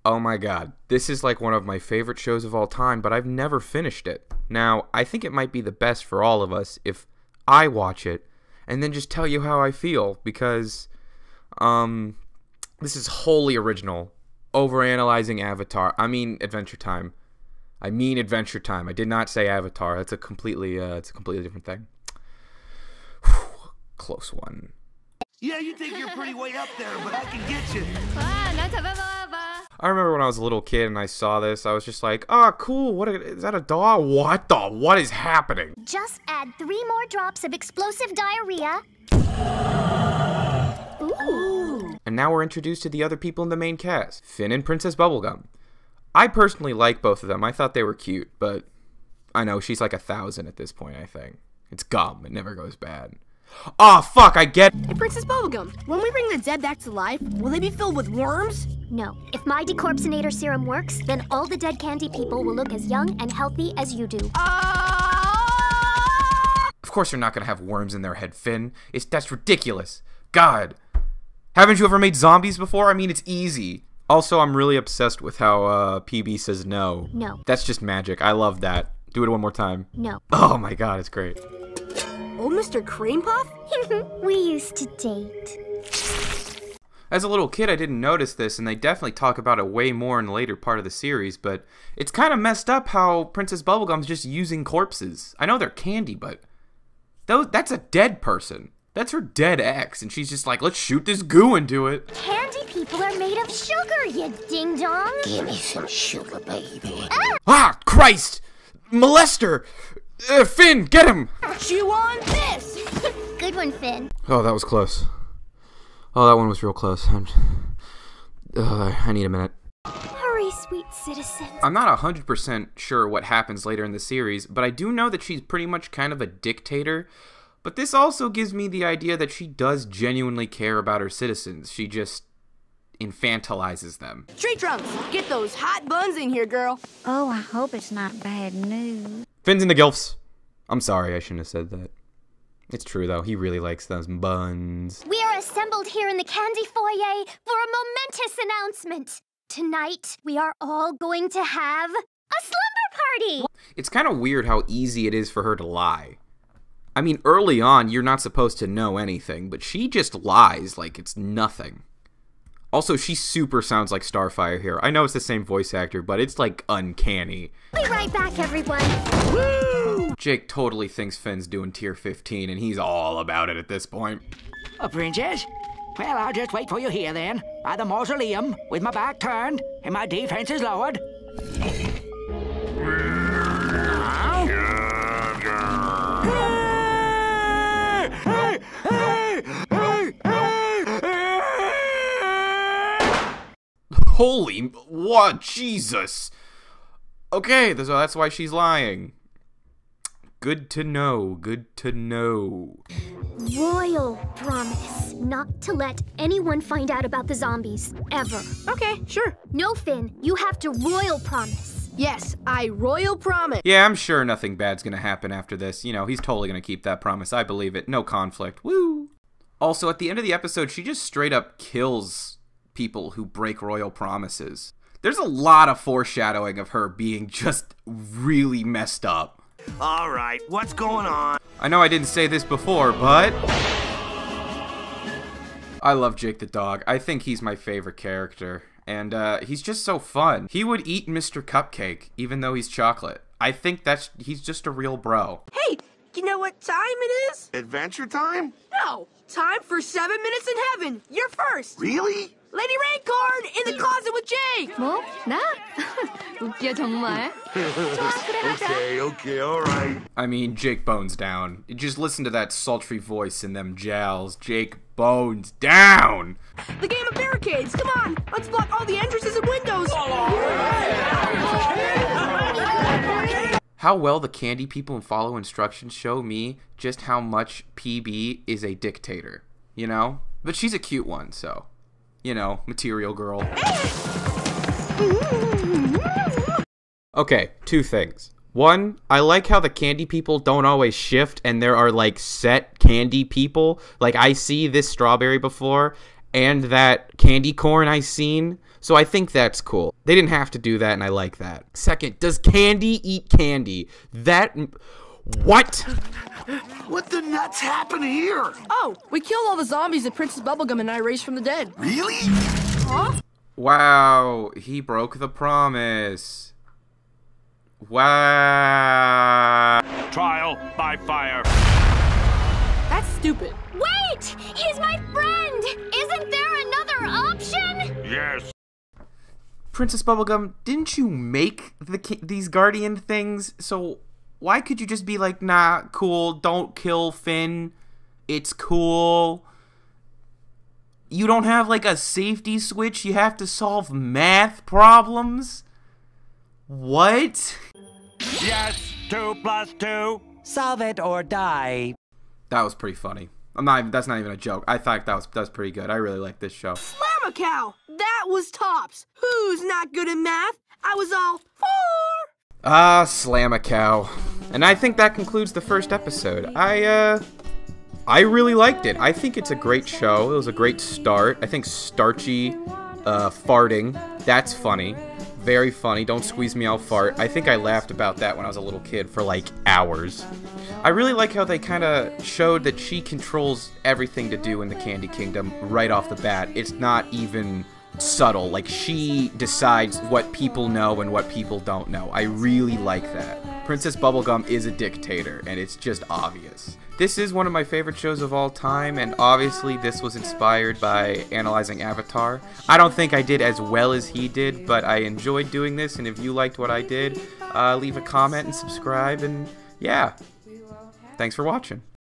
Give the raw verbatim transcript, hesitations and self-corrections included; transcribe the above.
Oh my god, this is like one of my favorite shows of all time, but I've never finished it. Now, I think it might be the best for all of us if I watch it and then just tell you how I feel, because um, this is wholly original. Overanalyzing Avatar. I mean Adventure Time. I mean Adventure Time. I did not say Avatar. That's a completely, uh, it's a completely different thing. Whew, close one. Yeah, you think you're pretty way up there, but I can get you. I remember when I was a little kid and I saw this, I was just like, oh, cool, what is that, a dog? What the, what is happening? Just add three more drops of explosive diarrhea. Ooh. And now we're introduced to the other people in the main cast, Finn and Princess Bubblegum. I personally like both of them. I thought they were cute, but I know she's like a thousand at this point, I think. It's gum, it never goes bad. Oh, fuck, I get- Hey, Princess Bubblegum, when we bring the dead back to life, will they be filled with worms? No. If my decorpsinator serum works, then all the dead candy people will look as young and healthy as you do. Ah! Of course you're not gonna have worms in their head, Finn. It's- that's ridiculous. God. Haven't you ever made zombies before? I mean, it's easy. Also, I'm really obsessed with how, uh, P B says no. No. That's just magic. I love that. Do it one more time. No. Oh my god, it's great. Old Mister Cream Puff? We used to date. As a little kid, I didn't notice this, and they definitely talk about it way more in the later part of the series, but it's kind of messed up how Princess Bubblegum's just using corpses. I know they're candy, but those, that's a dead person. That's her dead ex, and she's just like, let's shoot this goo into it. Candy people are made of sugar, you ding-dong. Give me some sugar, baby. Ah! Ah, Christ! Molester! Uh, Finn, get him! Chew on this! Good one, Finn. Oh, that was close. Oh, that one was real close. I'm, uh, I need a minute. Hurry, sweet citizen. I'm not one hundred percent sure what happens later in the series, but I do know that she's pretty much kind of a dictator. But this also gives me the idea that she does genuinely care about her citizens. She just infantilizes them. Tree Trunks, get those hot buns in here, girl. Oh, I hope it's not bad news. Finn's in the gilfs. I'm sorry, I shouldn't have said that. It's true, though. He really likes those buns. We are assembled here in the candy foyer for a momentous announcement. Tonight, we are all going to have a slumber party. It's kind of weird how easy it is for her to lie. I mean, early on, you're not supposed to know anything, but she just lies like it's nothing. Also, she super sounds like Starfire here. I know it's the same voice actor, but it's like uncanny. Be right back, everyone. Woo! Jake totally thinks Finn's doing tier fifteen, and he's all about it at this point. A princess? Well, I'll just wait for you here then, at the mausoleum, with my back turned and my defenses lowered. Holy, what, Jesus. Okay, so that's why she's lying. Good to know, good to know. Royal promise not to let anyone find out about the zombies, ever. Okay, sure. No, Finn, you have to royal promise. Yes, I royal promise. Yeah, I'm sure nothing bad's gonna happen after this. You know, he's totally gonna keep that promise. I believe it. No conflict. Woo! Also, at the end of the episode, she just straight up kills people who break royal promises. There's a lot of foreshadowing of her being just really messed up. All right, what's going on? I know I didn't say this before, but I love Jake the dog. I think he's my favorite character, and uh, he's just so fun. He would eat Mister Cupcake, even though he's chocolate. I think that's he's just a real bro. Hey, you know what time it is? Adventure time? No, time for seven minutes in heaven. You're first. Really? Lady Raincorn in the closet with Jake. 뭐? 나? 웃겨 정말? Okay, okay, all right. I mean, Jake bones down. Just listen to that sultry voice and them jowls. Jake bones down! The game of barricades. Come on, let's block all the entrances and windows. How well the candy people follow instructions show me just how much P B is a dictator, you know? But she's a cute one, so, you know, material girl. Okay, two things. One, I like how the candy people don't always shift and there are like set candy people. Like I see this strawberry before and that candy corn I seen. So I think that's cool. They didn't have to do that, and I like that. Second, does candy eat candy? That... What? What the nuts happened here? Oh, we killed all the zombies that Princess Bubblegum and I raised from the dead. Really? Huh? Wow, he broke the promise. Wow. Trial by fire. That's stupid. Wait! He's my friend! Isn't there another option? Yes. Princess Bubblegum, didn't you make the ki these guardian things? So why could you just be like, nah, cool, don't kill Finn. It's cool. You don't have like a safety switch. You have to solve math problems. What? Yes. Two plus two. Solve it or die. That was pretty funny. I'm not. That's not even a joke. I thought that was that's pretty good. I really like this show. Slam a cow! That was tops. Who's not good at math? I was all four. Ah, slam a cow. And I think that concludes the first episode. I uh, I really liked it. I think it's a great show. It was a great start. I think starchy, uh, farting. That's funny. Very funny. Don't squeeze me, I'll fart. I think I laughed about that when I was a little kid for like hours. I really like how they kind of showed that she controls everything to do in the Candy Kingdom right off the bat. It's not even subtle. Like, she decides what people know and what people don't know. I really like that. Princess Bubblegum is a dictator, and it's just obvious. This is one of my favorite shows of all time, and obviously this was inspired by Analyzing Avatar. I don't think I did as well as he did, but I enjoyed doing this, and if you liked what I did, uh, leave a comment and subscribe, and yeah. Thanks for watching.